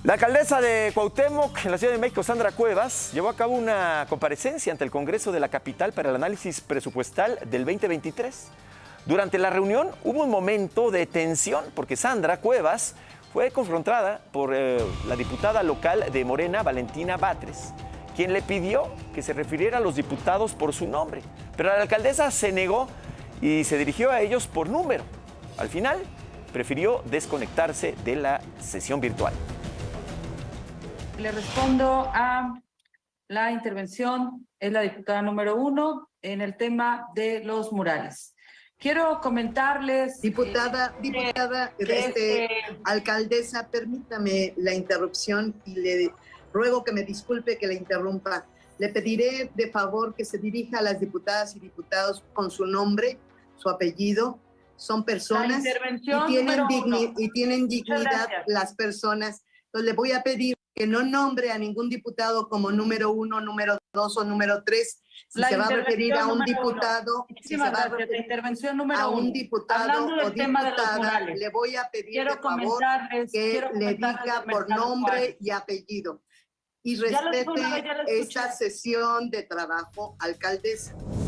La alcaldesa de Cuauhtémoc, en la Ciudad de México, Sandra Cuevas, llevó a cabo una comparecencia ante el Congreso de la capital para el análisis presupuestal del 2023. Durante la reunión hubo un momento de tensión porque Sandra Cuevas fue confrontada por la diputada local de Morena, Valentina Batres, quien le pidió que se refiriera a los diputados por su nombre. Pero la alcaldesa se negó y se dirigió a ellos por número. Al final, prefirió desconectarse de la sesión virtual. Le respondo a la intervención, es la diputada número 1 en el tema de los murales. Quiero comentarles... Alcaldesa, permítame la interrupción y le ruego que me disculpe que la interrumpa. Le pediré de favor que se dirija a las diputadas y diputados con su nombre, su apellido. Son personas y tienen dignidad las personas. Entonces le voy a pedir que no nombre a ningún diputado como número 1, número 2 o número 3. Si se va a referir a un diputado, a un diputado o diputada, le voy a pedir de favor que le diga por nombre y apellido. Y respete esta sesión de trabajo, alcaldesa.